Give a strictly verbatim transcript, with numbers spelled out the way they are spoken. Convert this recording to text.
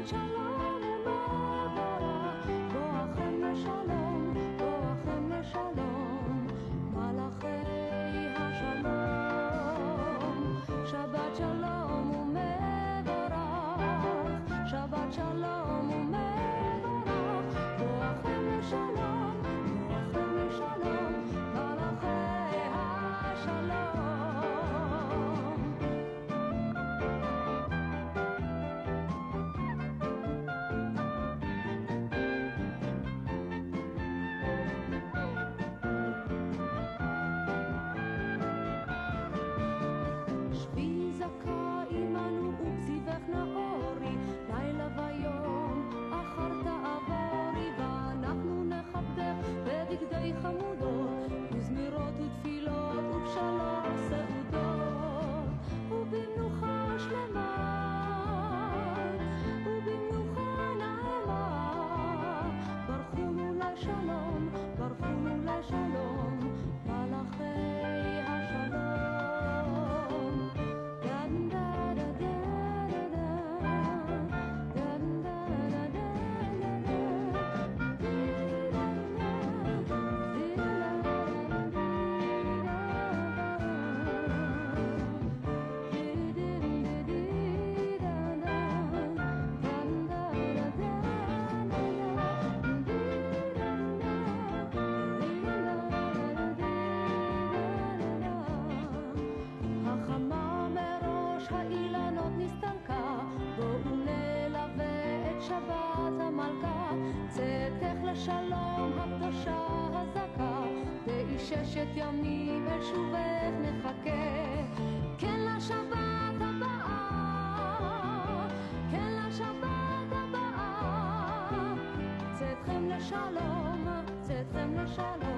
שבת שלום ומבורך, בואכם לשלום, בואכם לשלום, מלאכי השלום. שבת שלום ומבורך, שבת שלום ומבורך, בואכם לשלום, בואכם לשלום, מלאכי השלום. שבי זכה עמנו ובזיבך נאורי, לילה ויום אחר תעבורי, ואנחנו נכבדך בדגדי חמודות, וזמירות ותפילות ובשלום סעודות, ובמנוחה שלמה ובמנוחה נעימה, ברכונו לשלום, ברכונו לשלום, מלאכי השלום. דן דה דה דה דה, דן דה דה דה דה, דידה דידה החמה מראש האילנות נסתלקה, בואו נלווה את שבת המלכה, צאתך לשלום הקדושה הזכה, תהי ששת ימים אל שובך נחכה, כן לשבת הבאה, כן לשבת הבאה, צאתכם לשלום, צאתכם לשלום.